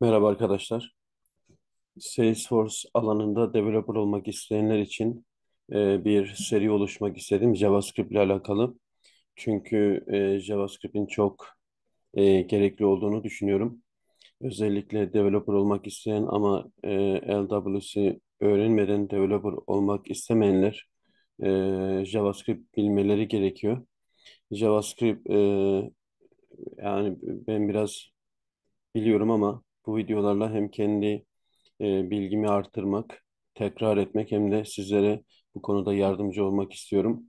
Merhaba arkadaşlar. Salesforce alanında developer olmak isteyenler için bir seri oluşmak istedim JavaScript ile alakalı. Çünkü JavaScript'in çok gerekli olduğunu düşünüyorum. Özellikle developer olmak isteyen ama LWC öğrenmeden developer olmak istemeyenler JavaScript bilmeleri gerekiyor. JavaScript yani ben biraz biliyorum ama bu videolarla hem kendi bilgimi artırmak, tekrar etmek hem de sizlere bu konuda yardımcı olmak istiyorum.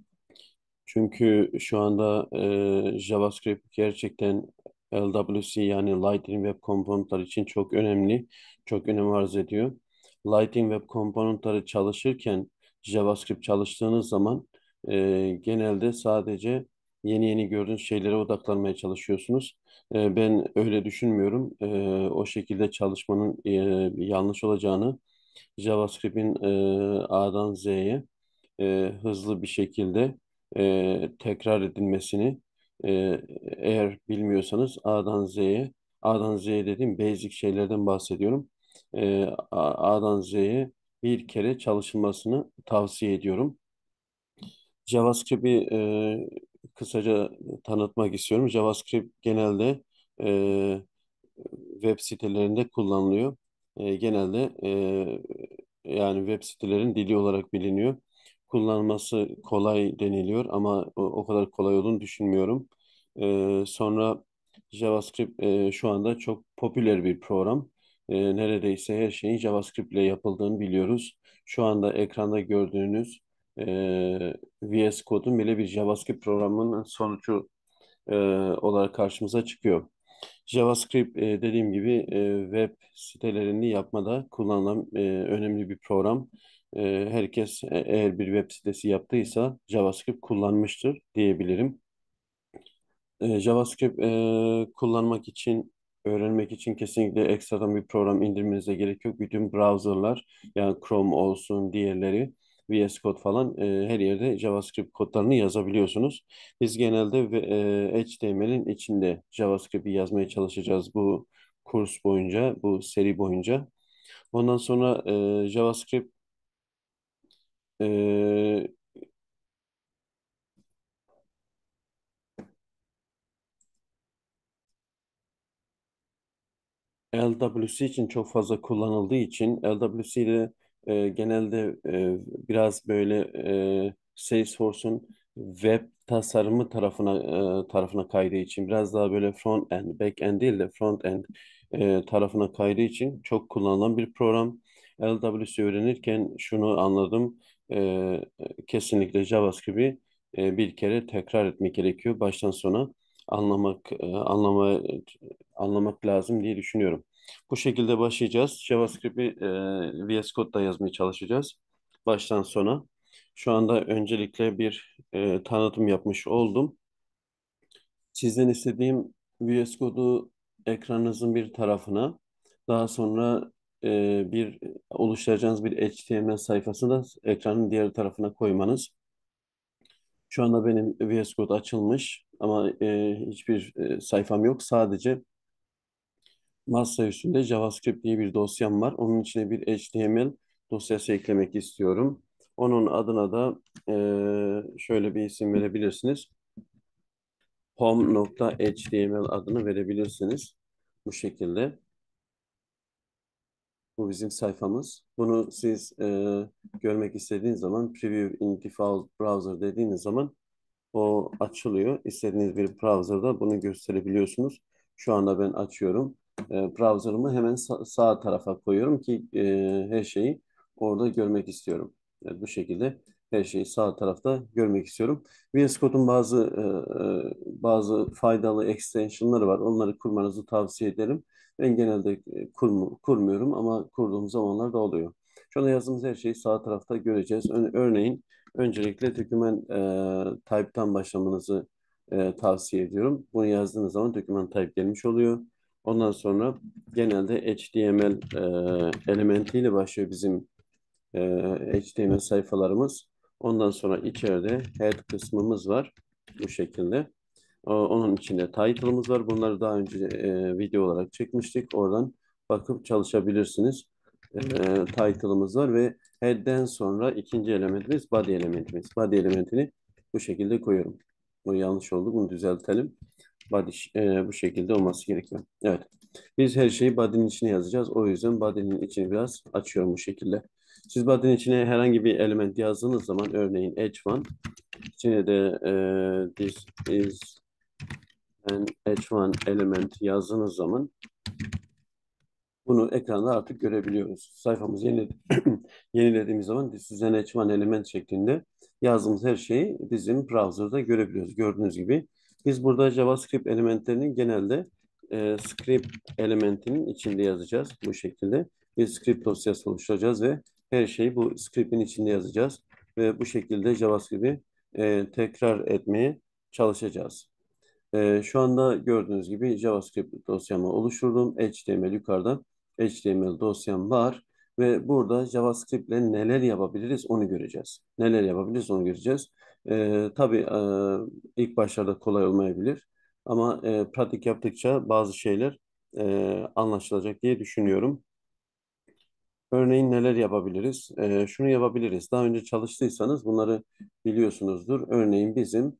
Çünkü şu anda JavaScript gerçekten LWC yani Lightning Web Component'lar için çok önemli, çok önem arz ediyor. Lightning Web Component'ları çalışırken JavaScript çalıştığınız zaman genelde sadece yeni gördüğünüz şeylere odaklanmaya çalışıyorsunuz. Ben öyle düşünmüyorum. O şekilde çalışmanın yanlış olacağını JavaScript'in A'dan Z'ye hızlı bir şekilde tekrar edilmesini e, eğer bilmiyorsanız A'dan Z'ye dediğim basic şeylerden bahsediyorum. A'dan Z'ye bir kere çalışılmasını tavsiye ediyorum. JavaScript'i kısaca tanıtmak istiyorum. JavaScript genelde e, web sitelerinde kullanılıyor. Genelde yani web sitelerin dili olarak biliniyor. Kullanması kolay deniliyor ama o kadar kolay olduğunu düşünmüyorum. Sonra JavaScript şu anda çok popüler bir program. Neredeyse her şeyin JavaScript ile yapıldığını biliyoruz. Şu anda ekranda gördüğünüz VS Code'un bile bir JavaScript programının sonucu olarak karşımıza çıkıyor. JavaScript dediğim gibi web sitelerini yapmada kullanılan önemli bir program. Herkes eğer bir web sitesi yaptıysa JavaScript kullanmıştır diyebilirim. JavaScript kullanmak için, öğrenmek için kesinlikle ekstradan bir program indirmenize gerek yok. Bütün browserlar, yani Chrome olsun, diğerleri, VS Code falan her yerde JavaScript kodlarını yazabiliyorsunuz. Biz genelde HTML'in içinde JavaScript'i yazmaya çalışacağız bu kurs boyunca, bu seri boyunca. Ondan sonra JavaScript e, LWC için çok fazla kullanıldığı için LWC'de genelde biraz böyle Salesforce'un web tasarımı tarafına kaydığı için biraz daha böyle front end, back end değil de front end tarafına kaydığı için çok kullanılan bir program. LWC öğrenirken şunu anladım. Kesinlikle JavaScript'i bir kere tekrar etmek gerekiyor baştan sona anlamak anlamak lazım diye düşünüyorum. Bu şekilde başlayacağız. JavaScript'i VS Code'da yazmaya çalışacağız. Baştan sona. Şu anda öncelikle bir tanıtım yapmış oldum. Sizden istediğim VS Code'u ekranınızın bir tarafına, daha sonra bir oluşturacağınız bir HTML sayfasını da ekranın diğer tarafına koymanız. Şu anda benim VS Code açılmış ama hiçbir sayfam yok. Sadece masa üstünde JavaScript diye bir dosyam var. Onun içine bir HTML dosyası eklemek istiyorum. Onun adına da şöyle bir isim verebilirsiniz. Home.html adını verebilirsiniz. Bu şekilde. Bu bizim sayfamız. Bunu siz görmek istediğiniz zaman Preview in Default Browser dediğiniz zaman o açılıyor. İstediğiniz bir browser'da bunu gösterebiliyorsunuz. Şu anda ben açıyorum. Browser'ımı hemen sağ tarafa koyuyorum ki her şeyi orada görmek istiyorum. Bu şekilde her şeyi sağ tarafta görmek istiyorum. VS Code'un bazı faydalı extension'ları var. Onları kurmanızı tavsiye ederim. Ben genelde kurmuyorum ama kurduğum zamanlar da oluyor. Şu anda yazdığımız her şeyi sağ tarafta göreceğiz. Örneğin öncelikle doküman type'tan başlamanızı tavsiye ediyorum. Bunu yazdığınız zaman doküman type gelmiş oluyor. Ondan sonra genelde HTML elementiyle başlıyor bizim HTML sayfalarımız. Ondan sonra içeride head kısmımız var. Bu şekilde. Onun içinde title'ımız var. Bunları daha önce video olarak çekmiştik. Oradan bakıp çalışabilirsiniz. Title'ımız var ve head'den sonra ikinci elementimiz body elementimiz. Body elementini bu şekilde koyuyorum. Bu yanlış oldu. Bunu düzeltelim. Body bu şekilde olması gerekiyor. Evet. Biz her şeyi body'nin içine yazacağız. O yüzden body'nin içini biraz açıyorum bu şekilde. Siz body'nin içine herhangi bir element yazdığınız zaman örneğin H1 içine de this is an H1 element yazdığınız zaman bunu ekranda artık görebiliyoruz. Sayfamızı yenilediğimiz zaman this is an H1 element şeklinde yazdığımız her şeyi bizim browser'da görebiliyoruz. Gördüğünüz gibi biz burada JavaScript elementlerini genelde script elementinin içinde yazacağız bu şekilde. Bir script dosyası oluşturacağız ve her şeyi bu script'in içinde yazacağız ve bu şekilde JavaScript'i tekrar etmeye çalışacağız. Şu anda gördüğünüz gibi JavaScript dosyamı oluşturdum. HTML yukarıda HTML dosyam var ve burada JavaScript ile neler yapabiliriz onu göreceğiz. Neler yapabiliriz onu göreceğiz. Tabii ilk başlarda kolay olmayabilir ama pratik yaptıkça bazı şeyler anlaşılacak diye düşünüyorum. Örneğin neler yapabiliriz? Şunu yapabiliriz. Daha önce çalıştıysanız bunları biliyorsunuzdur. Örneğin bizim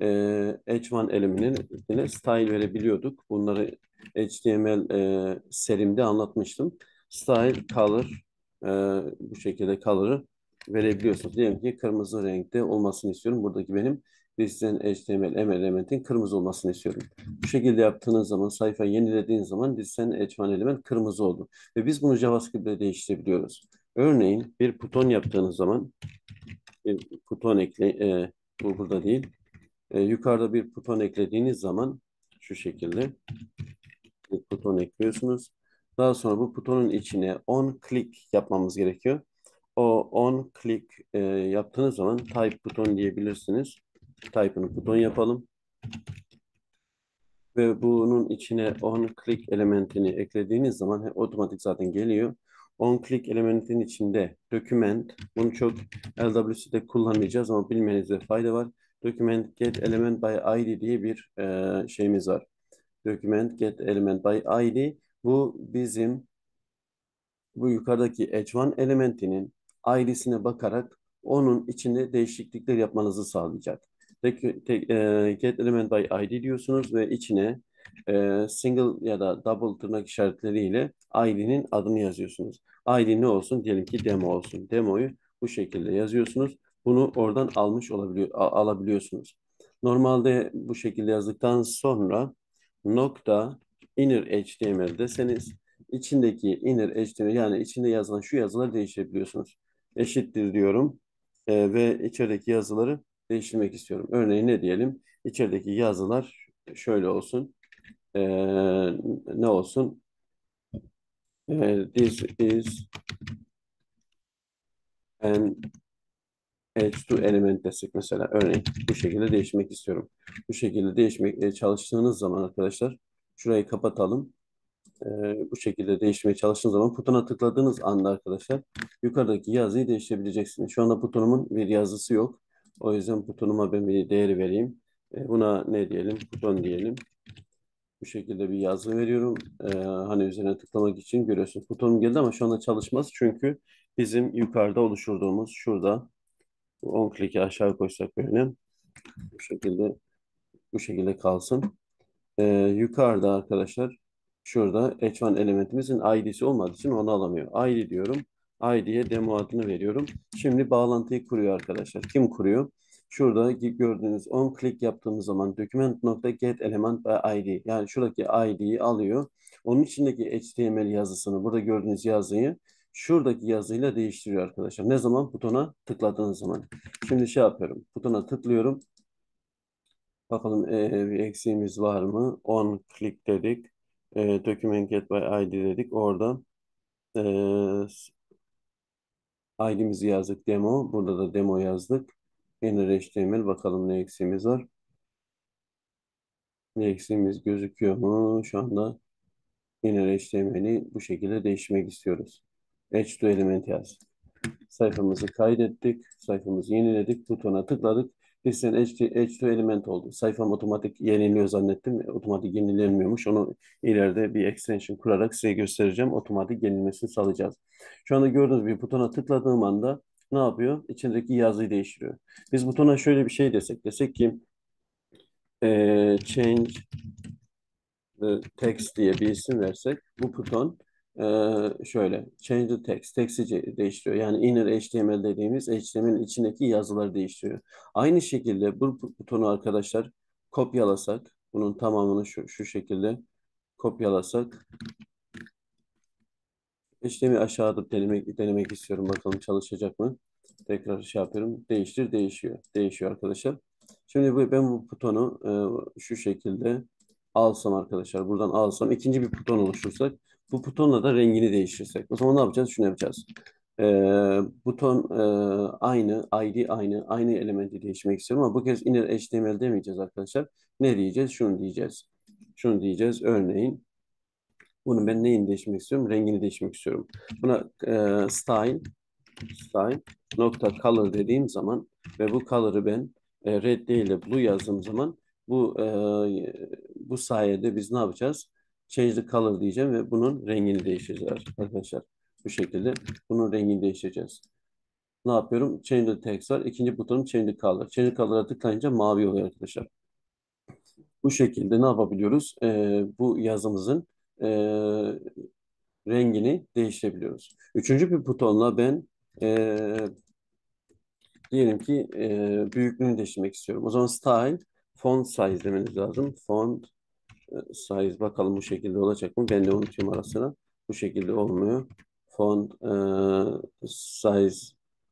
H1 elementine style verebiliyorduk. Bunları HTML serimde anlatmıştım. Style, color, e, bu şekilde color'ı verebiliyorsunuz. Diyelim ki kırmızı renkte olmasını istiyorum. Buradaki benim Listen HTML elementin kırmızı olmasını istiyorum. Bu şekilde yaptığınız zaman, sayfayı yenilediğiniz zaman Listen H1 element kırmızı oldu. Ve biz bunu JavaScript'te değiştirebiliyoruz. Örneğin bir buton yaptığınız zaman bir buton bu burada değil. Yukarıda bir buton eklediğiniz zaman şu şekilde bir buton ekliyorsunuz. Daha sonra bu butonun içine on click yapmamız gerekiyor. O on click yaptığınız zaman type buton diyebilirsiniz. Type'ını buton yapalım. Ve bunun içine on click elementini eklediğiniz zaman otomatik zaten geliyor. On click elementin içinde document, bunu çok LWC'de kullanmayacağız ama bilmenizde fayda var. Document get element by ID diye bir şeyimiz var. Document get element by ID bu bizim bu yukarıdaki H1 elementinin ID'sine bakarak onun içinde değişiklikler yapmanızı sağlayacak. Get element by ID diyorsunuz ve içine single ya da double tırnak işaretleriyle ID'nin adını yazıyorsunuz. ID ne olsun? Diyelim ki demo olsun. Demoyu bu şekilde yazıyorsunuz. Bunu oradan alabiliyorsunuz. Normalde bu şekilde yazdıktan sonra nokta inner HTML deseniz içindeki inner HTML yani içinde yazılan şu yazıları değiştirebiliyorsunuz. Eşittir diyorum ve içerideki yazıları değiştirmek istiyorum. Örneğin ne diyelim? İçerideki yazılar şöyle olsun. E, ne olsun? This is an H2 element desek mesela. Örneğin bu şekilde değiştirmek istiyorum. Bu şekilde değişmek çalıştığınız zaman arkadaşlar şurayı kapatalım. Bu şekilde değiştirmeye çalıştığınız zaman butona tıkladığınız anda arkadaşlar yukarıdaki yazıyı değiştirebileceksiniz. Şu anda butonumun bir yazısı yok. O yüzden butonuma ben bir değeri vereyim. Buna ne diyelim? Buton diyelim. Bu şekilde bir yazı veriyorum. Hani üzerine tıklamak için görüyorsunuz. Butonum geldi ama şu anda çalışmaz. Çünkü bizim yukarıda oluşturduğumuz şurada 10 kliki aşağı koysak böyle bu şekilde bu şekilde kalsın. Yukarıda arkadaşlar şurada H1 elementimizin ID'si olmadığı için onu alamıyor. ID diyorum. ID'ye demo adını veriyorum. Şimdi bağlantıyı kuruyor arkadaşlar. Kim kuruyor? Şurada gördüğünüz on click yaptığımız zaman document.get element by ID yani şuradaki ID'yi alıyor. Onun içindeki HTML yazısını burada gördüğünüz yazıyı şuradaki yazıyla değiştiriyor arkadaşlar. Ne zaman? Butona tıkladığınız zaman. Şimdi şey yapıyorum. Butona tıklıyorum. Bakalım bir eksiğimiz var mı? On click dedik. Document get by ID dedik. Oradan e, ID'mizi yazdık demo. Burada da demo yazdık. Inner HTML bakalım ne eksiğimiz var. Ne eksiğimiz gözüküyor mu? Şu anda inner HTML'i bu şekilde değiştirmek istiyoruz. H2 element yaz. Sayfamızı kaydettik. Sayfamızı yeniledik. Butona tıkladık. Listen H2 element oldu. Sayfam otomatik yeniliyor zannettim. Otomatik yenilenmiyormuş. Onu ileride bir extension kurarak size göstereceğim. Otomatik yenilmesini sağlayacağız. Şu anda gördüğünüz bir butona tıkladığım anda ne yapıyor? İçindeki yazıyı değiştiriyor. Biz butona şöyle bir şey desek. Desek ki change text diye bir isim versek bu buton şöyle change the text text'i değiştiriyor. Yani inner HTML dediğimiz HTML'in içindeki yazıları değiştiriyor. Aynı şekilde bu butonu arkadaşlar kopyalasak bunun tamamını şu şekilde kopyalasak işlemi aşağıda denemek istiyorum. Bakalım çalışacak mı? Tekrar şey yapıyorum. Değiştir, değişiyor. Değişiyor arkadaşlar. Şimdi ben bu butonu şu şekilde alsam arkadaşlar. Buradan alsam. İkinci bir buton oluştursak. Bu butonla da rengini değiştirsek. O zaman ne yapacağız? Şunu yapacağız. E, buton aynı, ID aynı. Aynı elementi değişmek istiyorum ama bu kez inner HTML demeyeceğiz arkadaşlar. Ne diyeceğiz? Şunu diyeceğiz. Şunu diyeceğiz. Örneğin bunun ben neyini değiştirmek istiyorum? Rengini değiştirmek istiyorum. Buna style nokta color dediğim zaman ve bu color'ı ben red değil de blue yazdığım zaman bu sayede biz ne yapacağız? Change the color diyeceğim ve bunun rengini değiştireceğiz arkadaşlar. Bu şekilde bunun rengini değiştireceğiz. Ne yapıyorum? Change the text var. İkinci butonum change the color. Change the color'a tıklayınca mavi oluyor arkadaşlar. Bu şekilde ne yapabiliyoruz? Bu yazımızın e, rengini değiştirebiliyoruz. Üçüncü bir butonla ben e, diyelim ki büyüklüğünü değiştirmek istiyorum. O zaman style font size demeniz lazım. Font size bakalım bu şekilde olacak mı? Ben de unutuyorum ara sıra. Bu şekilde olmuyor. Font size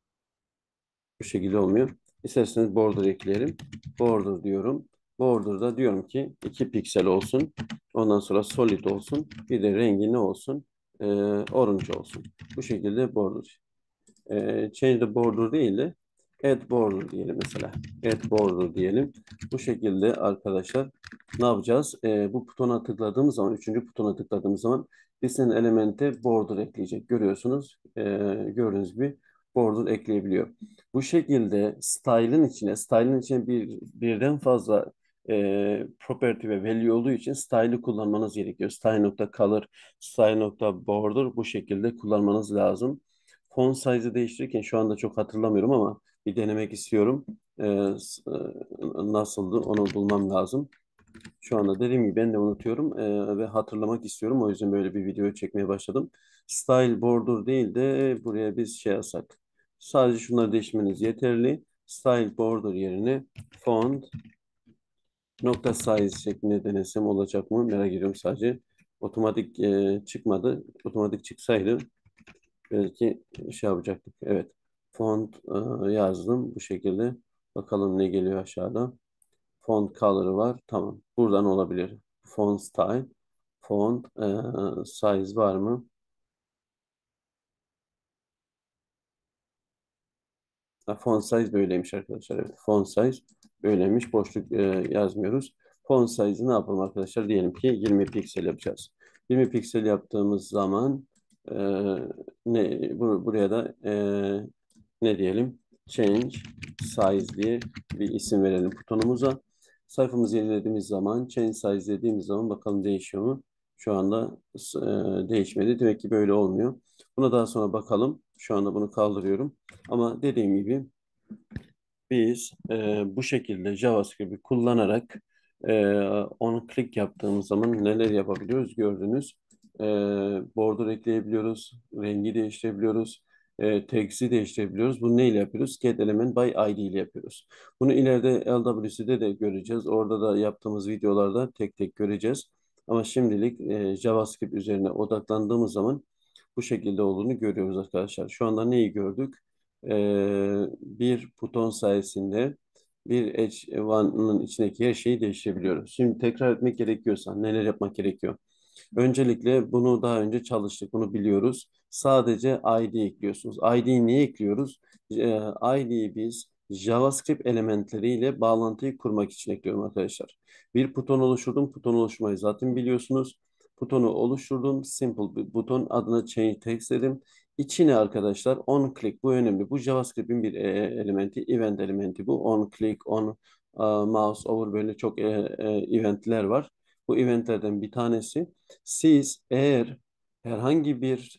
bu şekilde olmuyor. İsterseniz border ekleyelim. Border diyorum. Border'da diyorum ki 2 piksel olsun. Ondan sonra solid olsun. Bir de rengi ne olsun? Orange olsun. Bu şekilde border. Change the border değil de add border diyelim mesela. Add border diyelim. Bu şekilde arkadaşlar ne yapacağız? Bu butona tıkladığımız zaman, üçüncü butona tıkladığımız zaman listenin elemente border ekleyecek. Görüyorsunuz. Gördüğünüz gibi border ekleyebiliyor. Bu şekilde style'ın içine birden fazla property ve value olduğu için style'ı kullanmanız gerekiyor. Style.color, style.border bu şekilde kullanmanız lazım. Font size'ı değiştirirken şu anda çok hatırlamıyorum ama bir denemek istiyorum. Nasıldı onu bulmam lazım. Şu anda dediğim gibi ben de unutuyorum ve hatırlamak istiyorum. O yüzden böyle bir video çekmeye başladım. Style border değil de buraya biz şey yazsak. Sadece şunları değiştirmeniz yeterli. Style border yerine font nokta size şeklinde denesem olacak mı? Merak ediyorum sadece. Otomatik çıkmadı. Otomatik çıksaydı belki şey yapacaktık. Evet. Font yazdım bu şekilde. Bakalım ne geliyor aşağıda. Font color'ı var. Tamam. Buradan olabilir. Font style. Font size var mı? Ha, font size böyleymiş arkadaşlar. Evet. Font size böyleymiş. Boşluk yazmıyoruz. Font size'ı ne yapalım arkadaşlar? Diyelim ki 20 piksel yapacağız. 20 piksel yaptığımız zaman e, buraya da ne diyelim? Change size diye bir isim verelim butonumuza. Sayfamızı yenilediğimiz zaman change size dediğimiz zaman bakalım değişiyor mu? Şu anda değişmedi. Demek ki böyle olmuyor. Buna daha sonra bakalım. Şu anda bunu kaldırıyorum. Ama dediğim gibi biz bu şekilde JavaScript'i kullanarak onu klik yaptığımız zaman neler yapabiliyoruz gördünüz. E, border ekleyebiliyoruz, rengi değiştirebiliyoruz, text'i değiştirebiliyoruz. Bunu neyle yapıyoruz? Get element by ID ile yapıyoruz. Bunu ileride LWC'de de göreceğiz. Orada da yaptığımız videolarda tek tek göreceğiz. Ama şimdilik JavaScript üzerine odaklandığımız zaman bu şekilde olduğunu görüyoruz arkadaşlar. Şu anda neyi gördük? Bir buton sayesinde bir H1'ın içindeki her şeyi değiştirebiliyoruz. Şimdi tekrar etmek gerekiyorsa neler yapmak gerekiyor? Öncelikle bunu daha önce çalıştık, bunu biliyoruz. Sadece ID ekliyorsunuz. ID'yi niye ekliyoruz? ID'yi biz JavaScript elementleriyle bağlantıyı kurmak için ekliyorum arkadaşlar. Bir buton oluşturdum. Buton oluşturmayı zaten biliyorsunuz. Butonu oluşturdum. Simple bir buton adına change text dedim. İçine arkadaşlar on click, bu önemli. Bu JavaScript'in bir elementi, event elementi bu. On click, on mouse over, böyle çok eventler var. Bu eventlerden bir tanesi. Siz eğer herhangi bir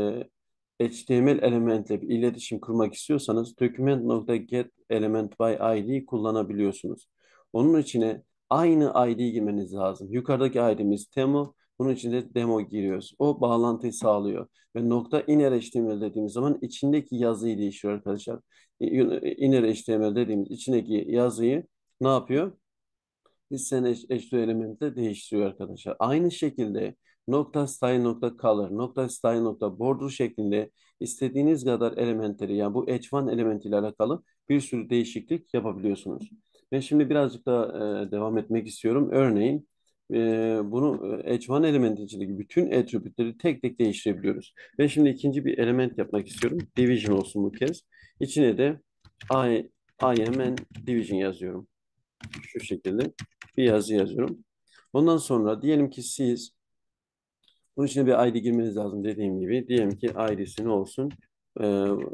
HTML elementle bir iletişim kurmak istiyorsanız document.get element by id kullanabiliyorsunuz. Onun içine aynı ID girmeniz lazım. Yukarıdaki ID'miz demo. Bunun içinde demo giriyoruz. O bağlantıyı sağlıyor. Ve nokta inner HTML dediğimiz zaman içindeki yazıyı değiştiriyor arkadaşlar. Inner HTML dediğimiz içindeki yazıyı ne yapıyor? Listen eşli elementle değiştiriyor arkadaşlar. Aynı şekilde nokta style nokta color, nokta style nokta border şeklinde istediğiniz kadar elementleri, yani bu h1 elementiyle alakalı bir sürü değişiklik yapabiliyorsunuz. Ben şimdi birazcık daha devam etmek istiyorum. Örneğin bunu h1 elementin içindeki bütün attribütleri tek tek değiştirebiliyoruz. Ben şimdi ikinci bir element yapmak istiyorum. Division olsun bu kez. İçine de I, I am an division yazıyorum. Şu şekilde bir yazı yazıyorum. Ondan sonra diyelim ki siz bunun içine bir ID girmeniz lazım dediğim gibi. Diyelim ki ID'si ne olsun? Ee,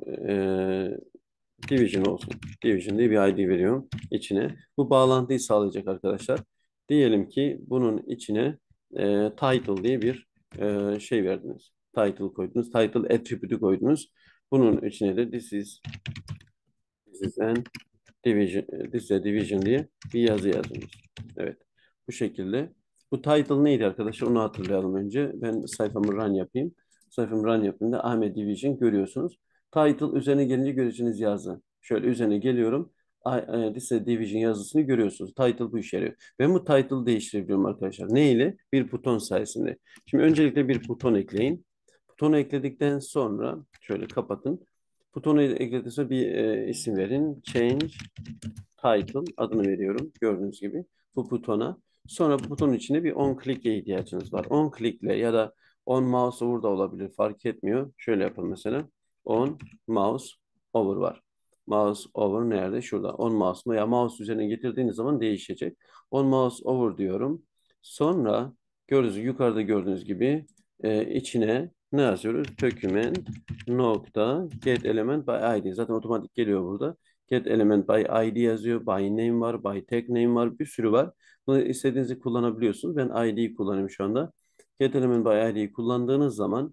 e, Division olsun. Division diye bir ID veriyorum içine. Bu bağlantıyı sağlayacak arkadaşlar. Diyelim ki bunun içine title diye bir şey verdiniz. Title koydunuz. Title attribute'ü koydunuz. Bunun içine de this is an Division, Lise Division diye bir yazı yazıyoruz. Evet. Bu şekilde. Bu title neydi arkadaşlar? Onu hatırlayalım önce. Ben sayfamı run yapayım. Sayfamı run yaptığımda Ahmet Division görüyorsunuz. Title üzerine gelince göreceğiniz yazı. Şöyle üzerine geliyorum. Lise Division yazısını görüyorsunuz. Title bu işe yarıyor. Ben bu title'ı değiştirebiliyorum arkadaşlar. Ne ile? Bir buton sayesinde. Şimdi öncelikle bir buton ekleyin. Butonu ekledikten sonra şöyle kapatın. Butonu ekledikten sonra bir isim verin. Change title adını veriyorum gördüğünüz gibi bu butona. Sonra bu butonun içine bir on click'e ihtiyacınız var. On click'le ya da on mouse over da olabilir, fark etmiyor. Şöyle yapalım mesela. On mouse over var. Mouse over nerede? Şurada. On mouse mu? Ya mouse üzerine getirdiğiniz zaman değişecek. On mouse over diyorum. Sonra yukarıda gördüğünüz gibi içine ne yazıyoruz? Document nokta get element by id. Zaten otomatik geliyor burada. Get element by ID yazıyor. By name var. By tag name var. Bir sürü var. Bunu istediğinizi kullanabiliyorsunuz. Ben ID'yi kullanıyorum şu anda. Get element by ID'yi kullandığınız zaman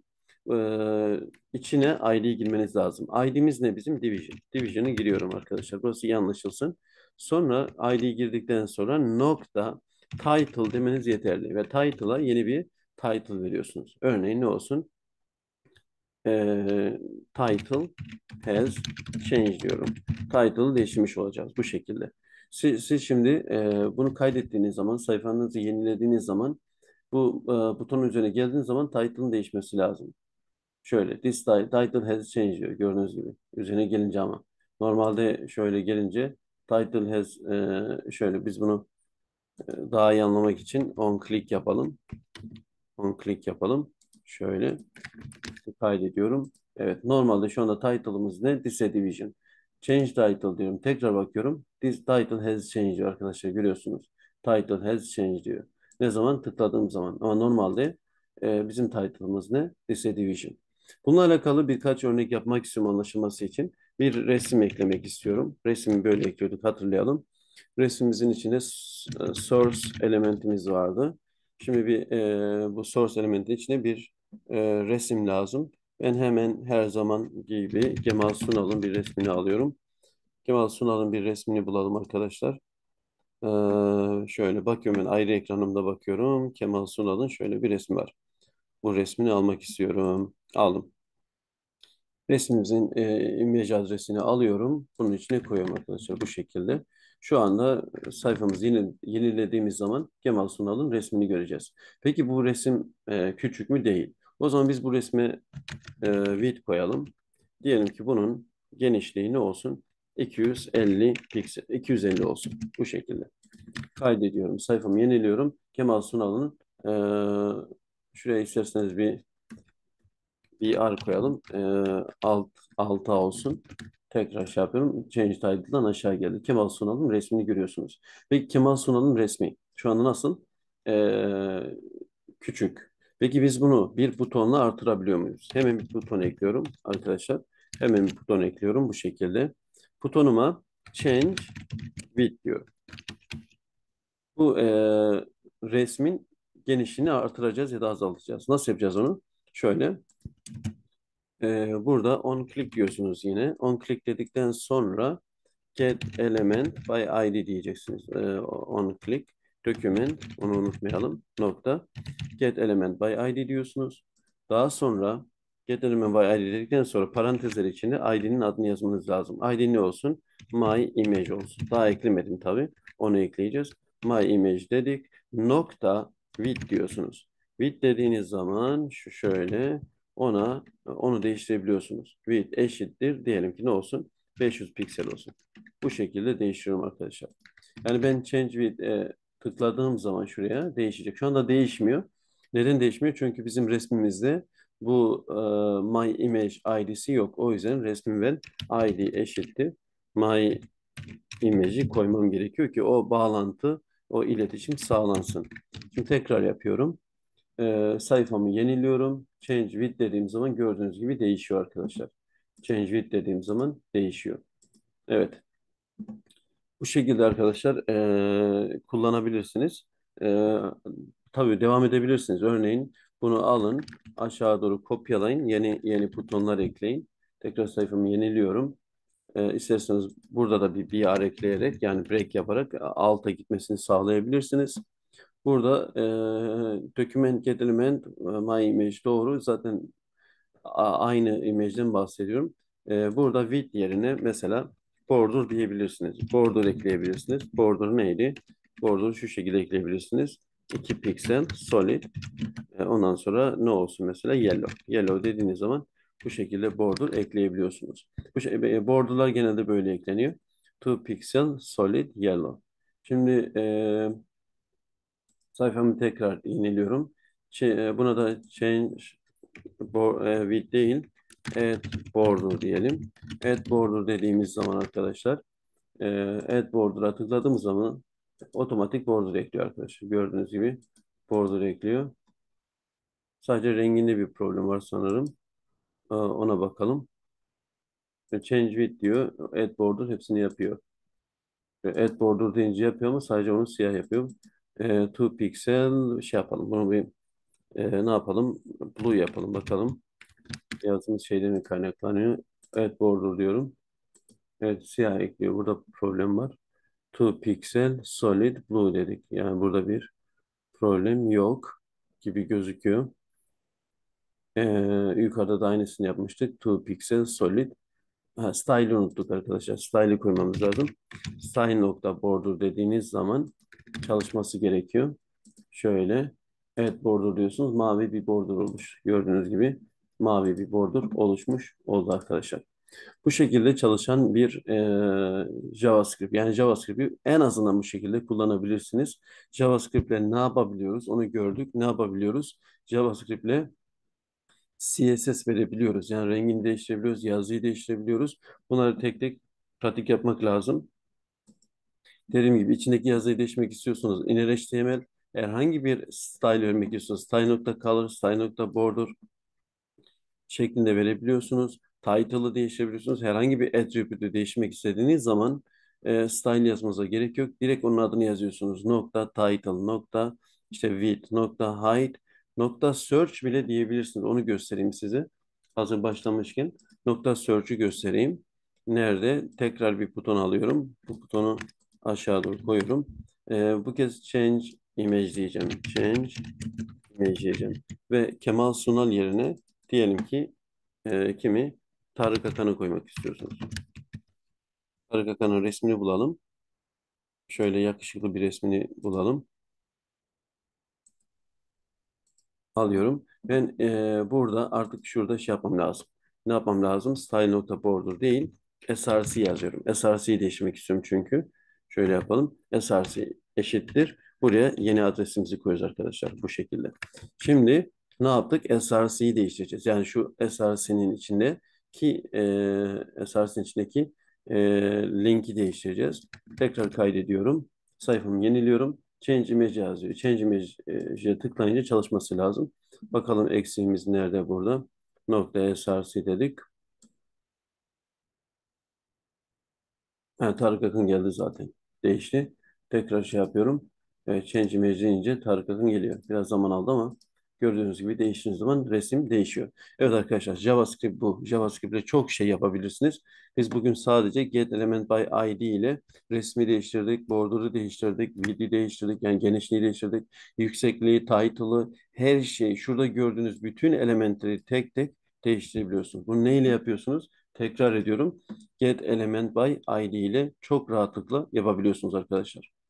içine ID'yi girmeniz lazım. ID'miz ne bizim? Division. Division'ı giriyorum arkadaşlar. Burası iyi anlaşılsın. Sonra ID'yi girdikten sonra nokta title demeniz yeterli. Ve title'a yeni bir title veriyorsunuz. Örneğin ne olsun? e, title has changed diyorum. Title'ı değiştirmiş olacağız bu şekilde. Siz şimdi bunu kaydettiğiniz zaman, sayfanızı yenilediğiniz zaman bu butonun üzerine geldiğiniz zaman title'ın değişmesi lazım. Şöyle title has changed diyor gördüğünüz gibi. Üzerine gelince ama. Normalde şöyle gelince title has şöyle biz bunu daha iyi anlamak için on click yapalım. On click yapalım. Şöyle kaydediyorum. Evet, normalde şu anda title'ımız ne? This Division. Change title diyorum. Tekrar bakıyorum. This title has changed diyor arkadaşlar, görüyorsunuz. Title has changed diyor. Ne zaman? Tıkladığım zaman. Ama normalde bizim title'ımız ne? This Division. Bununla alakalı birkaç örnek yapmak istiyorum anlaşılması için. Bir resim eklemek istiyorum. Resmi böyle ekliyorduk, hatırlayalım. Resmimizin içinde source elementimiz vardı. Şimdi bu source elementin içine bir resim lazım. Ben hemen her zaman gibi Kemal Sunal'ın bir resmini alıyorum. Kemal Sunal'ın bir resmini bulalım arkadaşlar. Şöyle bakıyorum, ben ayrı ekranımda bakıyorum. Kemal Sunal'ın şöyle bir resmi var. Bu resmini almak istiyorum. Aldım. Resmimizin image adresini alıyorum. Bunun içine koyuyorum arkadaşlar bu şekilde. Şu anda sayfamızı yenilediğimiz zaman Kemal Sunal'ın resmini göreceğiz. Peki bu resim küçük mü? Değil. O zaman biz bu resme width koyalım. Diyelim ki bunun genişliği ne olsun? 250 piksel, 250 olsun. Bu şekilde. Kaydediyorum. Sayfamı yeniliyorum. Kemal Sunal'ın şuraya isterseniz bir R koyalım. Alta olsun. Tekrar şey yapıyorum. Change title'dan aşağı geldi. Kemal Sunal'ın resmini görüyorsunuz. Peki Kemal Sunal'ın resmi şu anda nasıl? Küçük. Peki biz bunu bir butonla artırabiliyor muyuz? Hemen bir buton ekliyorum arkadaşlar. Hemen bir buton ekliyorum bu şekilde. Butonuma change width diyorum. Bu resmin genişliğini artıracağız ya da azaltacağız. Nasıl yapacağız onu? Şöyle. Burada on click diyorsunuz yine. On click dedikten sonra get element by ID diyeceksiniz. On click document, onu unutmayalım. Nokta. Get element by ID diyorsunuz. Daha sonra get element by ID dedikten sonra parantezler içinde ID'nin adını yazmanız lazım. ID ne olsun? My image olsun. Daha eklemedim tabii. Onu ekleyeceğiz. My image dedik. Nokta width diyorsunuz. Width dediğiniz zaman şu şöyle onu değiştirebiliyorsunuz. Width eşittir. Diyelim ki ne olsun? 500 piksel olsun. Bu şekilde değiştiriyorum arkadaşlar. Yani ben change with tıkladığım zaman şuraya değişecek. Şu anda değişmiyor. Neden değişmiyor? Çünkü bizim resmimizde bu my image ID'si yok. O yüzden resmin ben ID eşittir my image'i koymam gerekiyor ki o bağlantı, o iletişim sağlansın. Şimdi tekrar yapıyorum. Sayfamı yeniliyorum. Change with dediğim zaman gördüğünüz gibi değişiyor arkadaşlar. Change with dediğim zaman değişiyor. Evet. Bu şekilde arkadaşlar kullanabilirsiniz. Eee tabii devam edebilirsiniz. Örneğin bunu alın, aşağı doğru kopyalayın, yeni yeni butonlar ekleyin. Tekrar sayfamı yeniliyorum. İsterseniz burada da bir BR ekleyerek yani break yaparak alta gitmesini sağlayabilirsiniz. Burada document get element my image doğru. Zaten aynı imajdan bahsediyorum. Burada with yerine mesela border diyebilirsiniz. Border ekleyebilirsiniz. Border neydi? Border şu şekilde ekleyebilirsiniz. 2 piksel solid. Ondan sonra ne olsun mesela yellow. Yellow dediğiniz zaman bu şekilde border ekleyebiliyorsunuz. Borderlar genelde böyle ekleniyor. 2 pixel solid yellow. Şimdi sayfamı tekrar yeniliyorum. Buna da change with değil, add border diyelim. Add border dediğimiz zaman arkadaşlar, add border'a tıkladığımız zaman otomatik border ekliyor arkadaşlar. Gördüğünüz gibi border ekliyor. Sadece renginde bir problem var sanırım. Ona bakalım. Change with diyor. Add border hepsini yapıyor. Add border deyince yapıyor ama sadece onu siyah yapıyor. 2 pixel şey yapalım. Bunu bir ne yapalım? Blue yapalım bakalım. Yazdığımız şeyden mi kaynaklanıyor? Evet border diyorum. Evet siyah ekliyor. Burada problem var. 2 pixel solid blue dedik. Yani burada bir problem yok gibi gözüküyor. Ee, yukarıda da aynısını yapmıştık. 2 pixel solid. Style'ı unuttuk arkadaşlar. Style'ı koymamız lazım. Style nokta border dediğiniz zaman çalışması gerekiyor. Şöyle. Evet border diyorsunuz. Mavi bir border olmuş. Gördüğünüz gibi mavi bir border oluşmuş oldu arkadaşlar. Bu şekilde çalışan bir JavaScript. Yani JavaScript'i en azından bu şekilde kullanabilirsiniz. JavaScript'le ne yapabiliyoruz? Onu gördük. Ne yapabiliyoruz? JavaScript'le CSS verebiliyoruz. Yani rengini değiştirebiliyoruz, yazıyı değiştirebiliyoruz. Bunları tek tek pratik yapmak lazım. Dediğim gibi içindeki yazıyı değiştirmek istiyorsunuz. Inner HTML herhangi bir style vermek istiyorsunuz. Style.color, style.border şeklinde verebiliyorsunuz. Title'ı değiştirebiliyorsunuz. Herhangi bir attribute'ü değiştirmek istediğiniz zaman style yazmanıza gerek yok. Direkt onun adını yazıyorsunuz. Nokta title, nokta işte width, nokta height, nokta search bile diyebilirsiniz. Onu göstereyim size. Hazır başlamışken nokta search'ü göstereyim. Nerede? Tekrar bir buton alıyorum. Bu butonu aşağı doğru koyuyorum. Bu kez change image diyeceğim. Change image diyeceğim. Ve Kemal Sunal yerine diyelim ki kimi? Tarık Akan'ı koymak istiyorsunuz. Tarık Akan'ın resmini bulalım. Şöyle yakışıklı bir resmini bulalım. Alıyorum. Ben burada artık şurada şey yapmam lazım. Ne yapmam lazım? Style.border değil. SRC yazıyorum. SRC'yi değiştirmek istiyorum çünkü. Şöyle yapalım. SRC eşittir. Buraya yeni adresimizi koyuyoruz arkadaşlar. Bu şekilde. Şimdi ne yaptık? SRC'yi değiştireceğiz. Yani şu SRC'nin içinde ki SRC'nin içindeki linki değiştireceğiz. Tekrar kaydediyorum. Sayfamı yeniliyorum. Change image yazıyor. Change image'e tıklayınca çalışması lazım. Bakalım eksiğimiz nerede burada? Nokta src dedik. Ha, Tarık Akın geldi zaten. Değişti. Tekrar şey yapıyorum. Evet, Change Image deyince Tarık Akın geliyor. Biraz zaman aldı ama gördüğünüz gibi değiştiğiniz zaman resim değişiyor. Evet arkadaşlar, JavaScript bu. JavaScript ile çok şey yapabilirsiniz. Biz bugün sadece getElementById ile resmi değiştirdik, border'ı değiştirdik, width'i değiştirdik, yani genişliği değiştirdik, yüksekliği, title'ı, her şey. Şurada gördüğünüz bütün elementleri tek tek değiştirebiliyorsunuz. Bunu neyle yapıyorsunuz? Tekrar ediyorum. Get Element by ID ile çok rahatlıkla yapabiliyorsunuz arkadaşlar.